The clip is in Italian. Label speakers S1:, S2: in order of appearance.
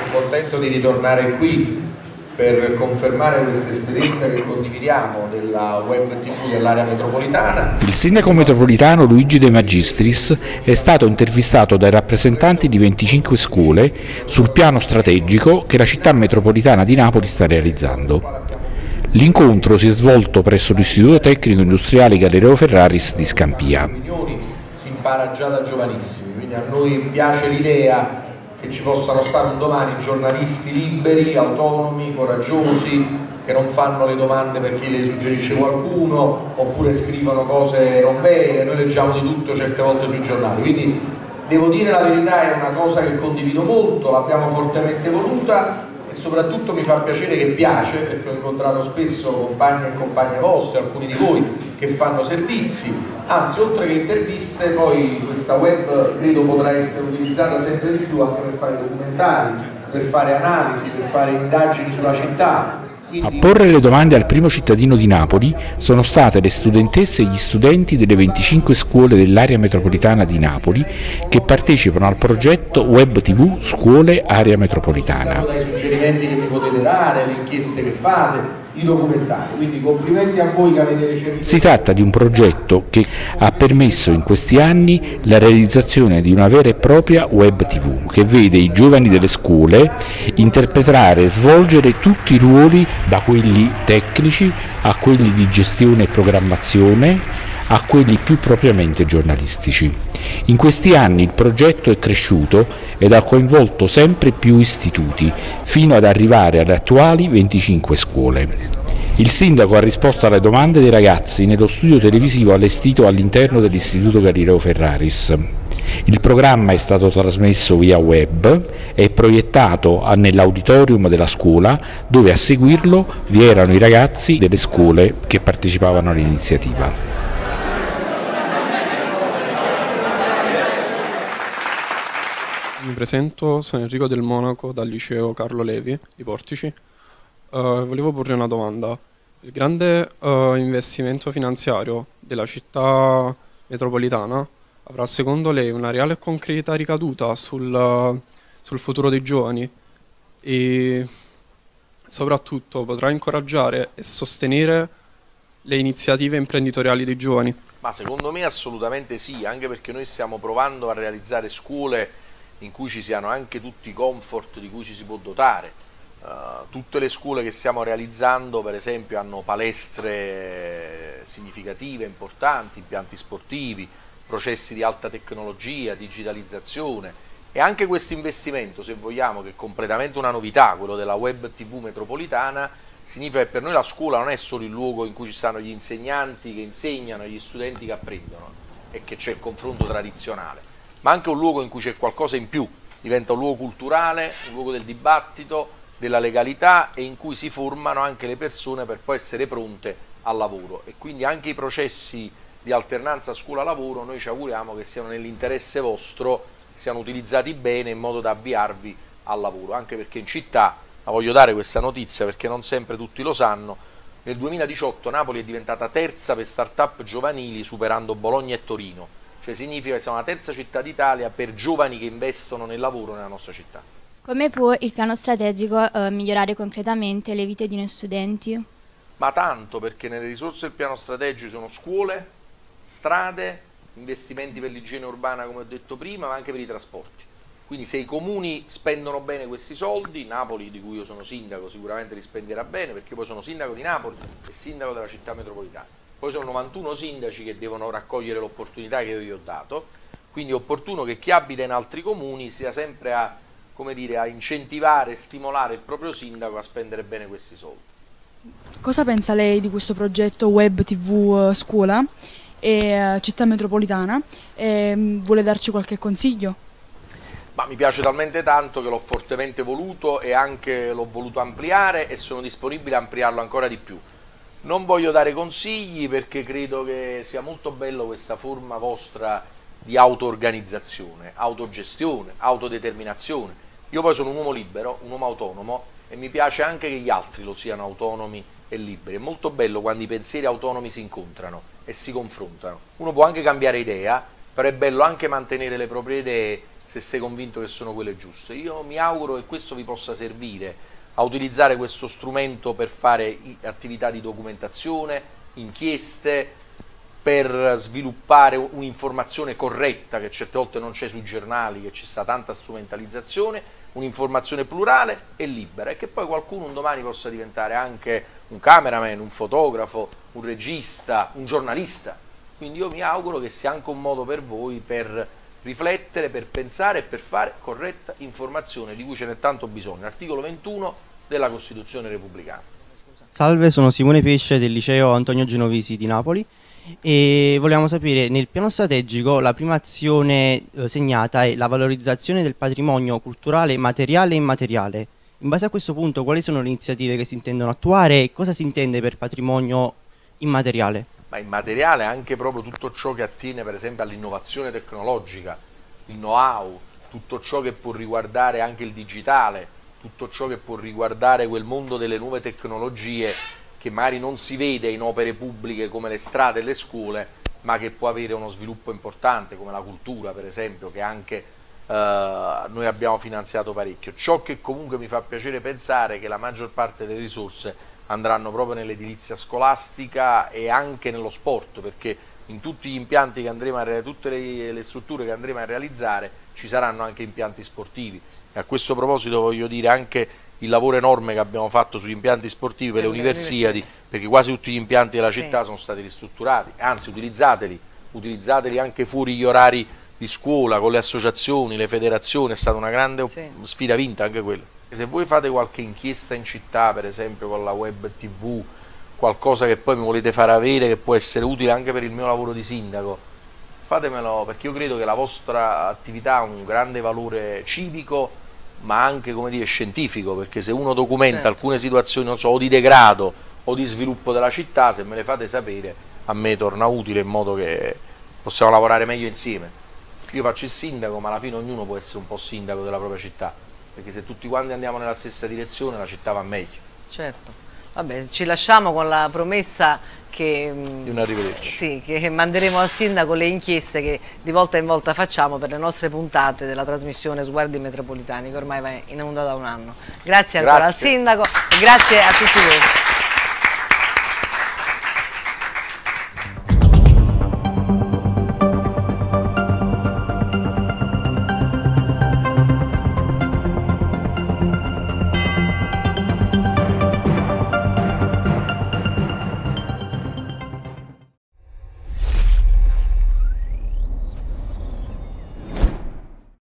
S1: contento di ritornare qui per confermare questa esperienza che condividiamo della web TV dell'area metropolitana.
S2: Il sindaco metropolitano Luigi De Magistris è stato intervistato dai rappresentanti di 25 scuole sul piano strategico che la città metropolitana di Napoli sta realizzando. L'incontro si è svolto presso l'Istituto Tecnico Industriale Galileo Ferraris di Scampia.
S1: Si impara già da giovanissimi, quindi a noi piace l'idea che ci possano stare un domani giornalisti liberi, autonomi, coraggiosi, che non fanno le domande perché le suggerisce qualcuno oppure scrivono cose non vere. Noi leggiamo di tutto certe volte sui giornali, quindi devo dire la verità, è una cosa che condivido molto, l'abbiamo fortemente voluta e soprattutto mi fa piacere che piace, perché ho incontrato spesso compagni e compagne vostre, alcuni di voi che fanno servizi, anzi oltre che interviste poi questa web credo potrà essere utilizzata sempre di più anche per fare documentari, per fare analisi, per fare indagini sulla città.
S2: A porre le domande al primo cittadino di Napoli sono state le studentesse e gli studenti delle 25 scuole dell'area metropolitana di Napoli che partecipano al progetto Web TV Scuole Area Metropolitana.
S1: I suggerimenti che mi potete dare, le inchieste che fate, i documentari, quindi complimenti a voi che avete ricevuto.
S2: Si tratta di un progetto che ha permesso in questi anni la realizzazione di una vera e propria web TV che vede i giovani delle scuole interpretare e svolgere tutti i ruoli, da quelli tecnici a quelli di gestione e programmazione a quelli più propriamente giornalistici. In questi anni il progetto è cresciuto ed ha coinvolto sempre più istituti, fino ad arrivare alle attuali 25 scuole. Il sindaco ha risposto alle domande dei ragazzi nello studio televisivo allestito all'interno dell'Istituto Galileo Ferraris. Il programma è stato trasmesso via web e proiettato nell'auditorium della scuola, dove a seguirlo vi erano i ragazzi delle scuole che partecipavano all'iniziativa.
S3: Mi presento, sono Enrico Del Monaco dal liceo Carlo Levi di Portici. Volevo porre una domanda. Il grande investimento finanziario della città metropolitana avrà secondo lei una reale e concreta ricaduta sul futuro dei giovani e soprattutto potrà incoraggiare e sostenere le iniziative imprenditoriali dei giovani?
S4: Ma secondo me assolutamente sì, anche perché noi stiamo provando a realizzare scuole in cui ci siano anche tutti i comfort di cui ci si può dotare. Tutte le scuole che stiamo realizzando per esempio hanno palestre significative, importanti, impianti sportivi, processi di alta tecnologia, digitalizzazione, e anche questo investimento, se vogliamo, che è completamente una novità, quello della web TV metropolitana, significa che per noi la scuola non è solo il luogo in cui ci stanno gli insegnanti che insegnano e gli studenti che apprendono e che c'è il confronto tradizionale, ma anche un luogo in cui c'è qualcosa in più, diventa un luogo culturale, un luogo del dibattito, della legalità, e in cui si formano anche le persone per poi essere pronte al lavoro. E quindi anche i processi di alternanza scuola-lavoro noi ci auguriamo che siano nell'interesse vostro, siano utilizzati bene in modo da avviarvi al lavoro, anche perché in città, ma voglio dare questa notizia perché non sempre tutti lo sanno, nel 2018 Napoli è diventata terza per start-up giovanili superando Bologna e Torino, cioè significa che siamo la terza città d'Italia per giovani che investono nel lavoro nella nostra città.
S5: Come può il piano strategico migliorare concretamente le vite di noi studenti?
S4: Ma tanto, perché nelle risorse del piano strategico sono scuole, strade, investimenti per l'igiene urbana come ho detto prima, ma anche per i trasporti. Quindi se i comuni spendono bene questi soldi, Napoli, di cui io sono sindaco, sicuramente li spenderà bene, perché poi sono sindaco di Napoli e sindaco della città metropolitana. Poi sono 91 sindaci che devono raccogliere l'opportunità che io gli ho dato, quindi è opportuno che chi abita in altri comuni sia sempre a, come dire, a incentivare e stimolare il proprio sindaco a spendere bene questi soldi.
S6: Cosa pensa lei di questo progetto Web TV Scuola e Città Metropolitana? Vuole darci qualche consiglio?
S4: Ma mi piace talmente tanto che l'ho fortemente voluto e anche l'ho voluto ampliare e sono disponibile a ampliarlo ancora di più. Non voglio dare consigli perché credo che sia molto bello questa forma vostra di auto-organizzazione, autogestione, autodeterminazione. Io poi sono un uomo libero, un uomo autonomo e mi piace anche che gli altri lo siano autonomi e liberi. È molto bello quando i pensieri autonomi si incontrano e si confrontano. Uno può anche cambiare idea, però è bello anche mantenere le proprie idee se sei convinto che sono quelle giuste. Io mi auguro che questo vi possa servire a utilizzare questo strumento per fare attività di documentazione, inchieste, per sviluppare un'informazione corretta che certe volte non c'è sui giornali, che ci sta tanta strumentalizzazione, un'informazione plurale e libera, e che poi qualcuno un domani possa diventare anche un cameraman, un fotografo, un regista, un giornalista. Quindi io mi auguro che sia anche un modo per voi per riflettere, per pensare e per fare corretta informazione, di cui ce n'è tanto bisogno. Articolo 21 della Costituzione repubblicana.
S7: Salve, sono Simone Pesce del liceo Antonio Genovesi di Napoli e volevamo sapere, nel piano strategico la prima azione segnata è la valorizzazione del patrimonio culturale materiale e immateriale. In base a questo punto, quali sono le iniziative che si intendono attuare e cosa si intende per patrimonio immateriale?
S4: Ma immateriale anche proprio tutto ciò che attiene per esempio all'innovazione tecnologica, il know-how, tutto ciò che può riguardare anche il digitale, tutto ciò che può riguardare quel mondo delle nuove tecnologie che magari non si vede in opere pubbliche come le strade e le scuole, ma che può avere uno sviluppo importante come la cultura per esempio, che anche noi abbiamo finanziato parecchio. Ciò che comunque mi fa piacere pensare è che la maggior parte delle risorse andranno proprio nell'edilizia scolastica e anche nello sport, perché in tutti gli impianti che andremo a tutte le strutture che andremo a realizzare ci saranno anche impianti sportivi. E a questo proposito voglio dire anche il lavoro enorme che abbiamo fatto sugli impianti sportivi per le universiadi, perché quasi tutti gli impianti della città sono stati ristrutturati, anzi utilizzateli anche fuori gli orari di scuola, con le associazioni, le federazioni, è stata una grande sfida vinta anche quella. Se voi fate qualche inchiesta in città, per esempio con la web TV, qualcosa che poi mi volete far avere, che può essere utile anche per il mio lavoro di sindaco, fatemelo, perché io credo che la vostra attività ha un grande valore civico, ma anche, come dire, scientifico, perché se uno documenta alcune situazioni, non so, o di degrado o di sviluppo della città, se me le fate sapere a me torna utile, in modo che possiamo lavorare meglio insieme. Io faccio il sindaco, ma alla fine ognuno può essere un po' sindaco della propria città, perché se tutti quanti andiamo nella stessa direzione la città va meglio.
S8: Certo. Vabbè, ci lasciamo con la promessa che,
S4: di un arrivederci.
S8: Sì, che manderemo al sindaco le inchieste che di volta in volta facciamo per le nostre puntate della trasmissione Sguardi Metropolitani, che ormai va in onda da un anno. Grazie ancora al sindaco e grazie a tutti voi.